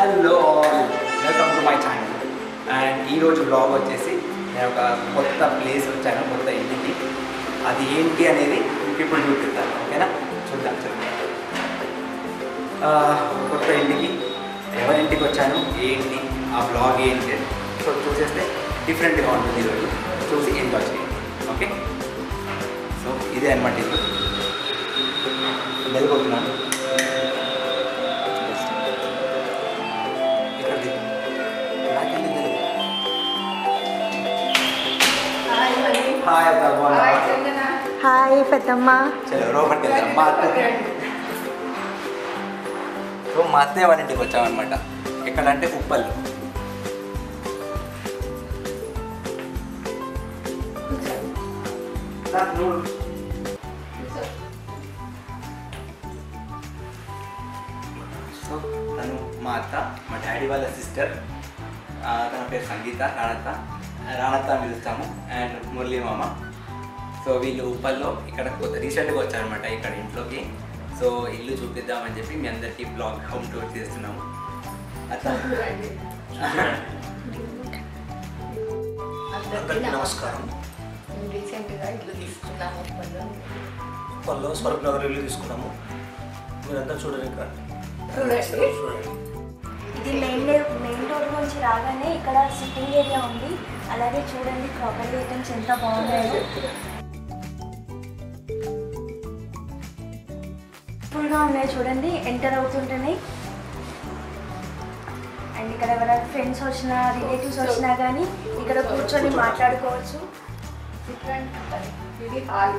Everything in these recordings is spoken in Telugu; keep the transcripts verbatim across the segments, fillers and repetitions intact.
Hello all, welcome to my channel. And ఈరోజు బ్లాగ్ వచ్చేసి నేను ఒక కొత్త ప్లేస్ వచ్చాను, కొత్త ఇంటికి. అది ఏంటి అనేది ఇప్పుడు చూపిస్తాను, ఓకేనా? చూద్దాం చూద్దాం కొత్త ఇంటికి ఎవరింటికి వచ్చాను, ఏంటి ఆ బ్లాగ్ ఏంటి, సో చూసేస్తే డిఫరెంట్గా ఉంటుంది. ఈరోజు చూసి ఎంజాయ్ చేయండి, ఓకే? సో ఇదే అనమాట. ఇది వెళ్ళిపోతున్నాను. హాయ్ హాయ్ పెద్దమ్మ. చలో రోబర్ట్ వెళ్దాం. మా అత్త సో మా అత్తయ్య వాళ్ళ ఇంటికి వచ్చామన్నమాట. ఎక్కడంటే ఉప్పల్. సో తను మా అత్త, మా డాడీ వాళ్ళ సిస్టర్. తన పేరు సంగీత, రాణత్త రాణత్త అని పిలుస్తాము. అండ్ మురళీ మామ. సో వీళ్ళు ఉప్పల్లో ఇక్కడ రీసెంట్గా వచ్చారనమాట ఇక్కడ ఇంట్లోకి. సో ఇల్లు చూపిద్దామని చెప్పి మీ అందరికీ బ్లాగ్ హోమ్ టూర్ చేస్తున్నాము. అట్లా అందరికీ నమస్కారం. రీసెంట్గా ఇల్లు తీసుకున్నాము ఉప్పల్లో. ఉప్పల్లో స్వరూప్ నగర్ ఇల్లు తీసుకున్నాము. మీరంతా చూడండి, ఇక్కడ చూడండి. చూడండి. ఇది మెయిన్ మెయిన్ రోడ్ నుంచి రాగానే ఇక్కడ సిట్టింగ్ ఏరియా ఉంది. అలాగే చూడండి క్రాకరీ ఐటమ్స్ ఎంత బాగున్నాయో. ఫుల్గా ఉన్నాయి చూడండి, ఎంటర్ అవుతుంటేనే. అండ్ ఇక్కడ ఎవరైనా ఫ్రెండ్స్ వచ్చినా రిలేటివ్స్ వచ్చినా కానీ ఇక్కడ కూర్చొని మాట్లాడుకోవచ్చు. డిఫరెంట్ ఉంటుంది. ఇది హాల్.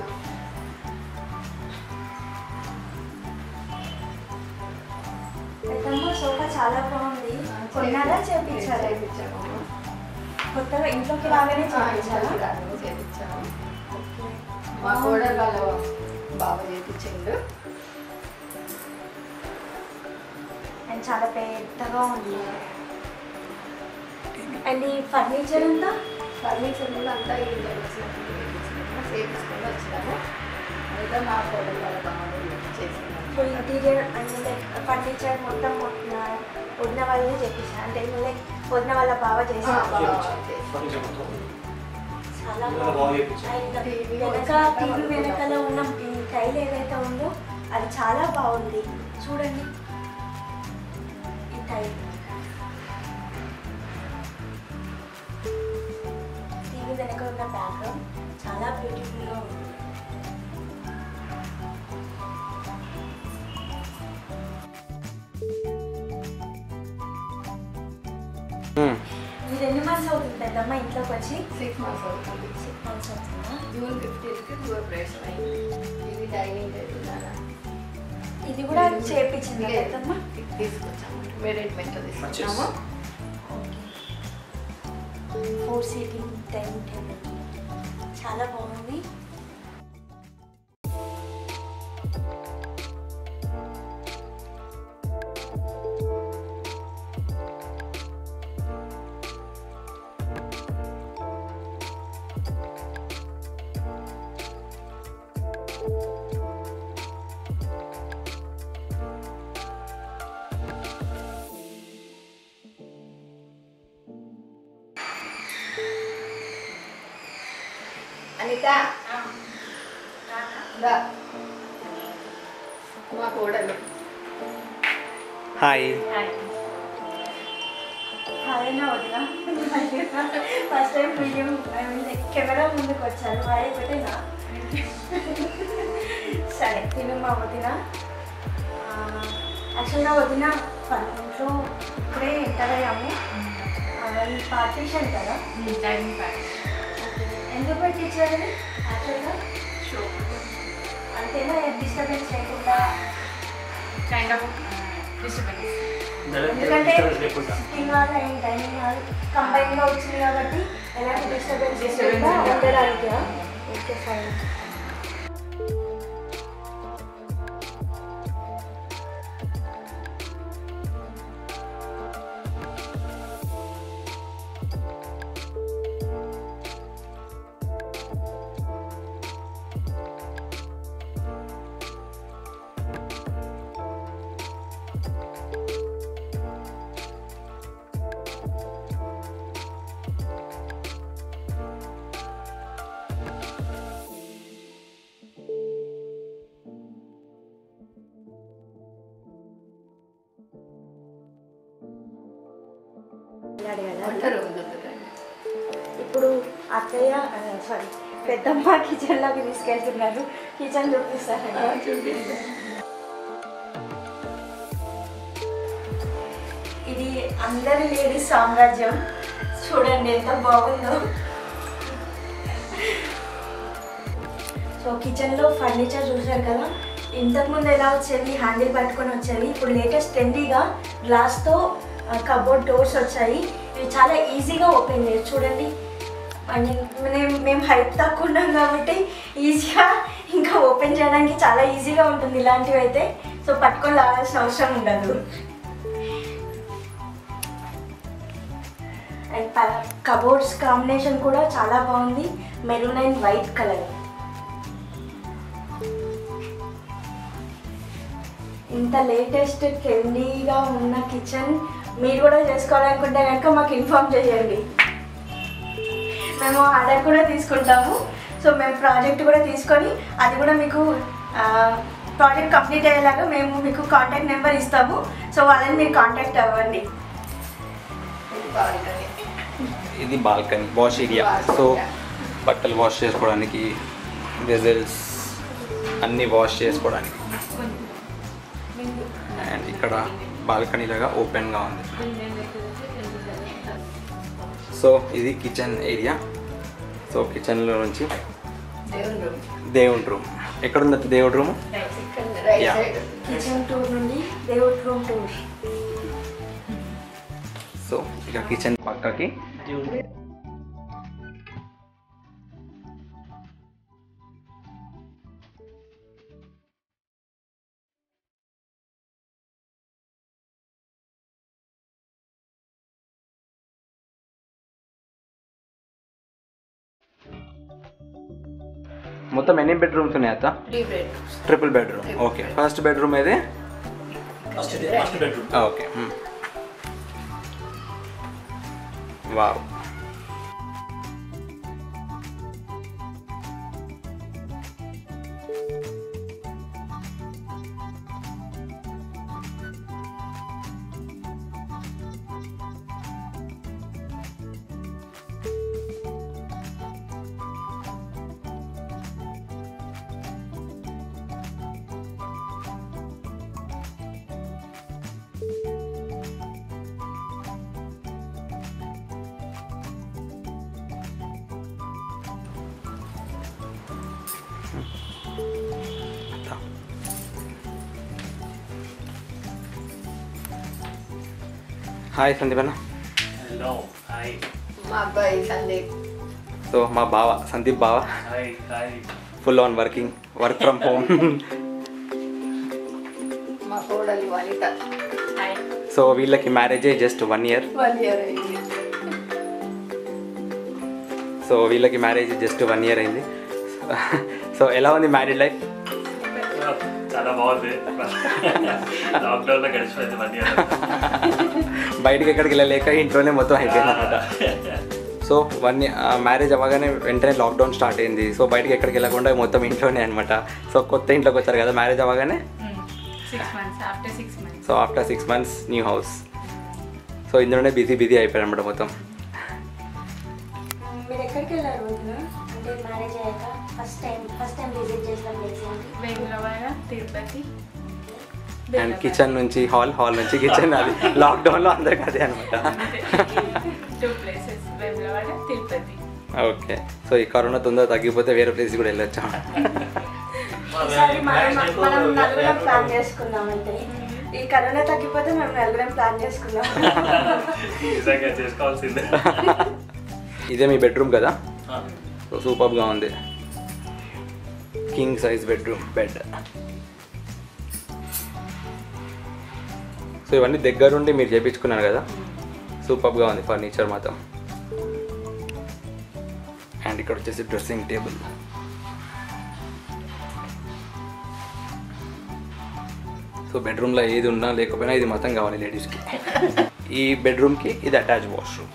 పెద్దమ్మ సోఫా చాలా బాగుంది. కొన్నారా చేపించారా? చేయించాము. కొత్తగా ఇంట్లోకి రాగానే చేయించారా? చేయించాము. మా కోడలు వాళ్ళ బాగా చేయించిండు. అండ్ చాలా పెద్దగా ఉంది. అండ్ ఈ ఫర్నిచర్ అంతా ఫర్నిచర్ కూడా అంతా ఇల్లు చేయించుకొని వచ్చినాము. అయితే మా కోడలు వాళ్ళ బాగా చేసినాము. So interior and like furniture మొత్తం వదిన వాళ్ళే చేపించారు. అంటే లైక్ వదిన వాళ్ళ బాగా చేశారు. చాలా బాగుంది. అండ్ వెనక టీవీ వెనకాల ఉన్న ఈ టైల్ ఏదైతే ఉందో అది చాలా బాగుంది. చూడండి ఈ టైల్. టీవీ వెనక ఉన్న బ్యాక్గ్రౌండ్ చాలా బ్యూటిఫుల్గా ఉంది. మీరు ఎన్ని మంత్స్ అవుతుంది పెద్దమ్మ ఇంట్లోకి వచ్చి? సిక్స్ మంత్స్ అవుతుంది. సిక్స్ మంత్స్ అవుతుందా? జూన్ ఫిఫ్టీన్త్కి గృహప్రవేశం అయింది. ఇది డైనింగ్ టేబుల్. ఇది కూడా చేయించింది పెద్దమ్మ. తీసుకొచ్చాము, మేనేజ్మెంట్ తీసుకొచ్చాము. ఫోర్ సీటింగ్ డైనింగ్ టేబుల్ చాలా బాగుంది. అనిత మా కోడలు. హాయ్. హాయనా వదిన. First time video I mean like camera ముందుకు వచ్చారు. హాయ్ పెట్టేనా? సరే తిను మా వదిన. యాక్చువల్గా వదిన ఇంట్లో ఇప్పుడే ఎంటర్ అయ్యాము. ఈ పార్టీషన్ కదా, డైనింగ్ పార్టీషన్. ఎందుకు పెట్టించారని యాక్చువల్గా షో అంతేనా? డిస్టర్బెన్స్ లేకుండా. Kind of disturbance. ఎందుకంటే sitting hall and dining hall కంబైన్గా వచ్చింది కాబట్టి ఎలాంటి డిస్టర్బెన్స్ లేకుండా ఉండడానికి. Okay fine. ఇలా అడగాలి. అందరూ ఇప్పుడు అత్తయ్య సారీ పెద్దమ్మ కిచెన్లోకి తీసుకెళ్తున్నారు. కిచెన్ చూపిస్తారండి. చూపిస్తాను. ఇది అందరి లేడీస్ సామ్రాజ్యం. చూడండి ఎంత బాగుందో. సో కిచెన్లో ఫర్నిచర్ చూసారు కదా, ఇంతకుముందు ఎలా వచ్చేది హ్యాండిల్ పట్టుకొని వచ్చేది, ఇప్పుడు లేటెస్ట్ ట్రెండీగా గ్లాస్తో కబోర్డ్ డోర్స్ వచ్చాయి. ఇవి చాలా ఈజీగా ఓపెన్ చేయొచ్చు. చూడండి మేము మేము హైట్ తక్కువ ఉన్నాం కాబట్టి ఈజీగా ఇంకా ఓపెన్ చేయడానికి చాలా ఈజీగా ఉంటుంది ఇలాంటివి అయితే. సో పట్టుకొని రావాల్సిన అవసరం ఉండదు. అండ్ కబోర్డ్స్ కాంబినేషన్ కూడా చాలా బాగుంది. Maroon and white colour. ఇంత లేటెస్ట్ ట్రెండీగా ఉన్న కిచెన్ మీరు కూడా చేసుకోవాలనుకుంటే కనుక మాకు ఇన్ఫార్మ్ చేయండి. మేము ఆర్డర్ కూడా తీసుకుంటాము. సో మేము ప్రాజెక్ట్ కూడా తీసుకొని అది కూడా మీకు ప్రాజెక్ట్ కంప్లీట్ అయ్యేలాగా మేము మీకు కాంటాక్ట్ నెంబర్ ఇస్తాము. సో వాళ్ళని మీరు కాంటాక్ట్ అవ్వండి. ఇది బాల్కనీ వాష్ ఏరియా. సో బట్టలు వాష్ చేసుకోవడానికి, వెజల్స్ అన్నీ వాష్ చేసుకోవడానికి. అండ్ ఇక్కడ బాల్కనీ లాగా ఓపెన్గా ఉంది. సో ఇది కిచెన్ ఏరియా. సో కిచెన్లో నుంచి దేవుడి రూమ్. ఎక్కడ ఉంది దేవుడి రూమ్? కిచెన్ టూర్ నుండి దేవుడి రూమ్ టూర్. సో ఇక కిచెన్ పక్కకి మొత్తం ఎన్ని బెడ్రూమ్స్ ఉన్నాయి అత్త? Triple bedroom. Okay. First bedroom ఏది? First first bedroom. Okay. Wow. Hi Sandeep అన్న. Hello hi. మా అబ్బాయి సందీప్. సో మా బావ సందీప్ బావ hi hi. Full on working, work from home. మా కోడలు వనిత. హాయ్. సో వీళ్ళకి marriage just one year. One year అయింది. సో వీళ్ళకి మ్యారేజ్ జస్ట్ వన్ ఇయర్ అయింది. సో ఎలా ఉంది మ్యారీడ్ లైఫ్? చాలా బాగుంది. లాక్డౌన్లో గడిచిపోయింది వన్ ఇయర్. బయటికి ఎక్కడికి వెళ్ళలేక ఇంట్లోనే మొత్తం అయిపోయింది అనమాట. సో వన్ మ్యారేజ్ అవ్వగానే వెంటనే లాక్డౌన్ స్టార్ట్ అయింది. సో బయటికి ఎక్కడికి వెళ్ళకుండా మొత్తం ఇంట్లోనే అనమాట. సో కొత్త ఇంట్లోకి వచ్చారు కదా మ్యారేజ్ అవ్వగానే. So after six months new house. So ఇందులోనే బిజీ బిజీ అయిపోయారు అనమాట మొత్తం. మీరు ఎక్కడికి వెళ్ళారు అంటే మ్యారేజ్ అయ్యాక first time first time visit చేసిన ప్లేస్ ఏంటి? వేములవాడ, తిరుపతి. అండ్ కిచెన్ నుంచి హాల్, హాల్ నుంచి కిచెన్. అది లాక్డౌన్లో అందరికి అదే అనమాట. Two places, Vemulawada, Tirupati. Okay. So ఈ కరోనా తొందరగా తగ్గిపోతే వేరే ప్లేస్ కూడా వెళ్ళొచ్చాం. ఈసారి మనం మనం నలుగురం ప్లాన్ చేసుకుందాం. అంటే ఈ కరోనా తగ్గిపోతే మేము నలుగురం ప్లాన్ చేసుకుందాం. చేసుకోవాల్సిందే. ఇదే మీ బెడ్రూమ్ కదా? సో సూపర్గా ఉంది. King size bedroom bed. So ఇవన్నీ దగ్గరుండి మీరు చేయించుకున్నారు కదా, సూపర్గా ఉంది ఫర్నిచర్ మాత్రం. అండ్ ఇక్కడ వచ్చేసి డ్రెస్సింగ్ టేబుల్. సో బెడ్రూమ్లో ఏది ఉన్నా లేకపోయినా ఇది మొత్తం కావాలి లేడీస్కి. ఈ బెడ్రూమ్కి ఇది అటాచ్ వాష్రూమ్.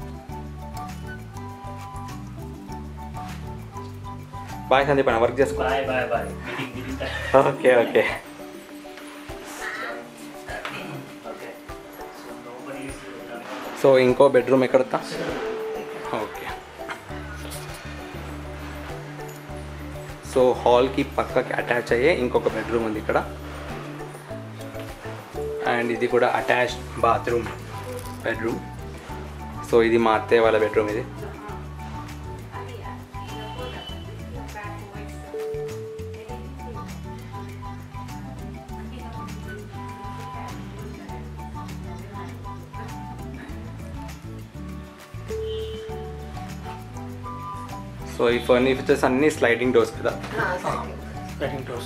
బాయ్ సందీప్ అన్న, వర్క్ చేసుకో. Bye bye bye. Okay okay. So ఇంకో బెడ్రూమ్ ఎక్కడతా? ఓకే. సో హాల్కి పక్కకి అటాచ్ అయ్యే ఇంకొక బెడ్రూమ్ ఉంది ఇక్కడ. అండ్ ఇది కూడా అటాచ్డ్ బాత్రూమ్ బెడ్రూమ్. సో ఇది మా అత్తయ్య వాళ్ళ బెడ్రూమ్ ఇది. సో ఈ ఫర్నిచర్స్ అన్ని స్లైడింగ్ డోర్స్ కదా. Sliding doors.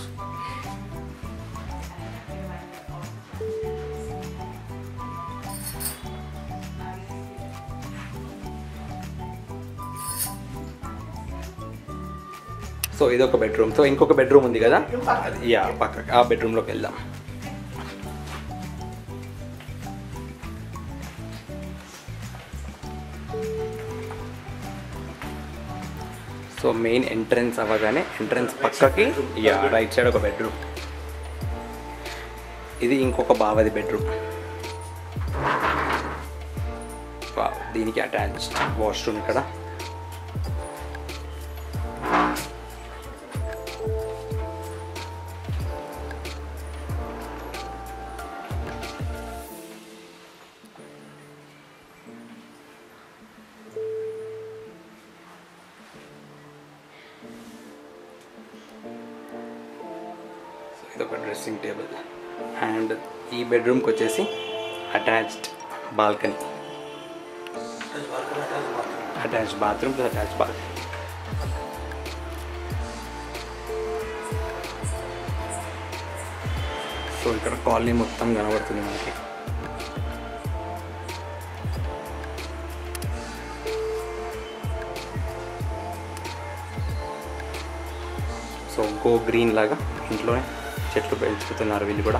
సో ఇదొక బెడ్రూమ్. సో ఇంకొక బెడ్రూమ్ ఉంది కదా, యా పక్కకి ఆ బెడ్రూమ్లోకి వెళ్దాం. సో మెయిన్ ఎంట్రన్స్ అవ్వగానే ఎంట్రన్స్ పక్కకి యా రైట్ సైడ్ ఒక బెడ్రూమ్. ఇది ఇంకొక బావది బెడ్రూమ్. దీనికి అటాచ్ వాష్రూమ్ ఇక్కడ. ఇదొక డ్రెస్సింగ్ టేబుల్. అండ్ ఈ బెడ్రూమ్కి వచ్చేసి attached balcony, attached bathroom plus attached balcony. So ఇక్కడ కాలనీ మొత్తం కనబడుతుంది మనకి. సో గో గ్రీన్ లాగా ఇంట్లోనే చెట్లు పెంచుతున్నారు వీళ్ళు కూడా.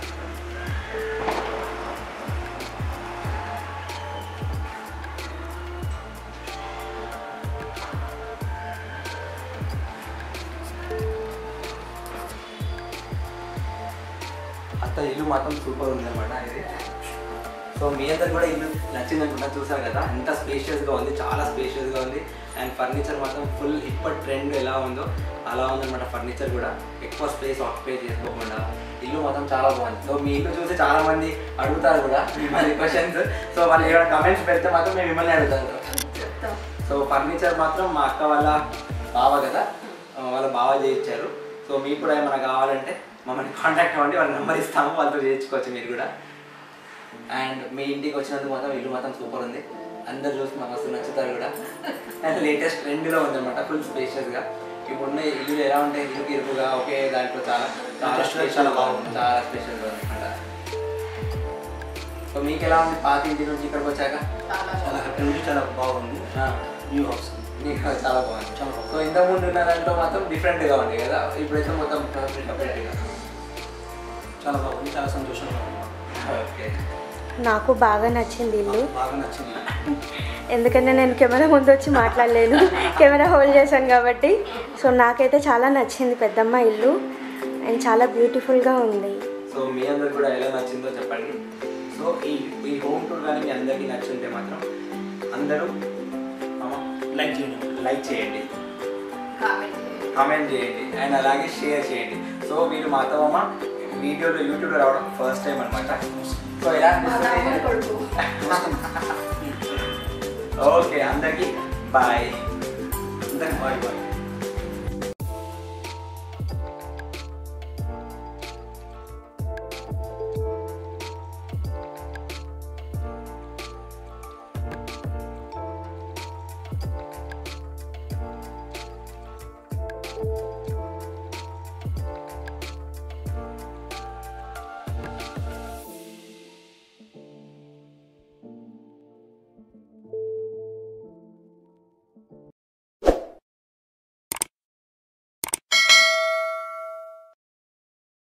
అంత ఇల్లు మాత్రం సూపర్ ఉందన్నమాట ఇది. సో మీ అందరు కూడా ఇల్లు నచ్చింది అనుకుంటా. చూసారు కదా ఎంత స్పేషియస్గా ఉంది, చాలా స్పేషియస్గా ఉంది. అండ్ ఫర్నిచర్ మాత్రం ఫుల్ ఇప్పటి ట్రెండ్ ఎలా ఉందో అలా ఉందన్నమాట. ఫర్నిచర్ కూడా ఎక్కువ స్పేస్ ఆక్యుపై చేసుకోకుండా ఇల్లు మాత్రం చాలా బాగుంది. సో మీ ఇల్లు చూసి చాలా మంది అడుగుతారు కూడా మిమ్మల్ని క్వశ్చన్స్. సో వాళ్ళు ఏమైనా కమెంట్స్ పెడితే మాత్రం మేము మిమ్మల్ని అడుగుతాను. సో ఫర్నిచర్ మాత్రం మా అక్క వాళ్ళ బావ కదా, వాళ్ళ బావ చేయించారు. సో మీకు కూడా ఏమైనా కావాలంటే మమ్మల్ని కాంటాక్ట్ అవ్వండి, వాళ్ళ నెంబర్ ఇస్తాము, వాళ్ళతో చేయించుకోవచ్చు మీరు కూడా. అండ్ మీ ఇంటికి వచ్చినందుకు మాత్రం ఇల్లు మాత్రం సూపర్ ఉంది. అందరు చూసి మాకు అసలు నచ్చుతారు కూడా. అండ్ లేటెస్ట్ ట్రెండ్లో ఉందన్నమాట, ఫుల్ స్పేషియస్గా. ఇప్పుడున్న ఇల్లు ఎలా ఉంటాయి, ఇరుకు ఇరుకుగా ఒకే దాంట్లో చాలా చాలా స్పెషల్ బాగుంది, చాలా స్పెషల్గా ఉంది అనమాట. సో మీకు ఎలా ఉంది పాత ఇంటి నుంచి ఇక్కడికి వచ్చాక? చాలా హ్యాపీ ఉంది, చాలా బాగుంది. న్యూ హౌస్ మీకు చాలా బాగుంది. సో ఇంతకుముందు ఉన్న దాంట్లో మాత్రం డిఫరెంట్గా ఉంది కదా, ఇప్పుడైతే మొత్తం సపరేట్గా చాలా బాగుంది, చాలా సంతోషంగా ఉంది. ఓకే, నాకు బాగా నచ్చింది ఇల్లు. బాగా నచ్చింది. ఎందుకంటే నేను కెమెరా ముందు వచ్చి మాట్లాడలేను, కెమెరా హోల్డ్ చేశాను కాబట్టి. సో నాకైతే చాలా నచ్చింది పెద్దమ్మ ఇల్లు, అండ్ చాలా బ్యూటిఫుల్గా ఉంది. సో మీ అందరికి కూడా ఎలా నచ్చిందో చెప్పండి. సో ఈ ఈ హోమ్ టూర్ కానీ మీ అందరికీ నచ్చుంటే మాత్రం అందరూ లైక్ చేయండి, లైక్ చేయండి, కామెంట్ కామెంట్ చేయండి, అండ్ అలాగే షేర్ చేయండి. సో వీళ్ళు మా అత్తమ్మ వీడియోలో యూట్యూబ్లో రావడం ఫస్ట్ టైం అనమాట. సో ఎలా అనిపిస్తుంది? కొడుకు ఓకే, అందరికీ బాయ్. అందరికి బాయ్ బాయ్.